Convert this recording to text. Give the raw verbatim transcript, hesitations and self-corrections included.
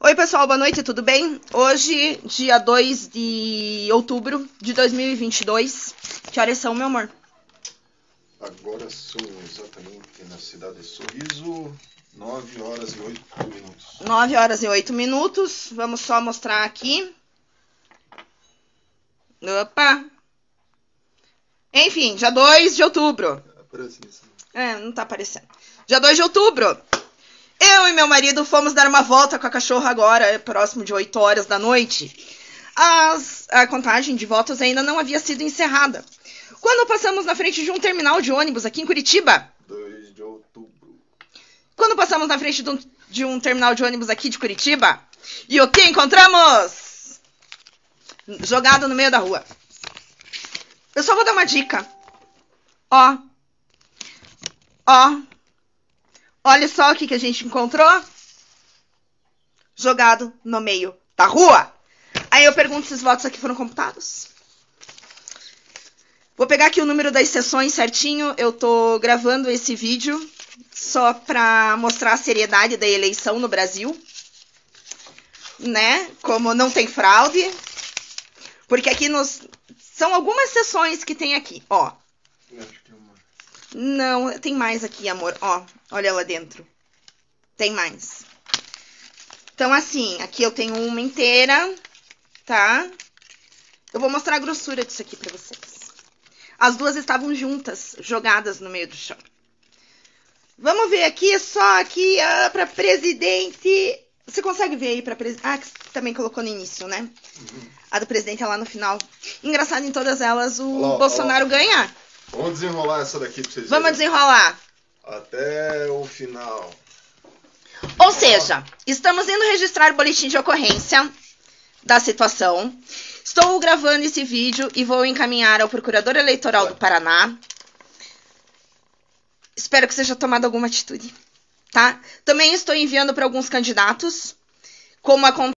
Oi, pessoal, boa noite, tudo bem? Hoje, dia dois de outubro de dois mil e vinte e dois. Que horas são, meu amor? Agora são exatamente na cidade de Sorriso, nove horas e oito minutos. nove horas e oito minutos. Vamos só mostrar aqui. Opa! Enfim, dia dois de outubro. Aparece nisso. É, não tá aparecendo. Dia dois de outubro. Eu e meu marido fomos dar uma volta com a cachorra agora, próximo de oito horas da noite. As, a contagem de votos ainda não havia sido encerrada. Quando passamos na frente de um terminal de ônibus aqui em Curitiba. dois de outubro. Quando passamos na frente de um, de um terminal de ônibus aqui de Curitiba. E o que encontramos? Jogado no meio da rua. Eu só vou dar uma dica. Ó. Ó. Olha só o que, que a gente encontrou. Jogado no meio da rua. Aí eu pergunto se os votos aqui foram computados. Vou pegar aqui o número das sessões certinho. Eu tô gravando esse vídeo só para mostrar a seriedade da eleição no Brasil. Né? Como não tem fraude. Porque aqui nos... são algumas sessões que tem aqui, ó. Não, tem mais aqui, amor. Ó, olha lá dentro. Tem mais. Então, assim, aqui eu tenho uma inteira, tá? Eu vou mostrar a grossura disso aqui pra vocês. As duas estavam juntas, jogadas no meio do chão. Vamos ver aqui, só aqui ah, pra presidente. Você consegue ver aí pra presidente? Ah, que você também colocou no início, né? Uhum. A do presidente é lá no final. Engraçado, em todas elas, o olá, Bolsonaro olá. ganha. Vamos desenrolar essa daqui pra vocês verem. Vamos desenrolar. Até o final. Ou seja, estamos indo registrar o boletim de ocorrência da situação. Estou gravando esse vídeo e vou encaminhar ao Procurador Eleitoral do Paraná. Espero que seja tomada alguma atitude, tá? Também estou enviando para alguns candidatos, como a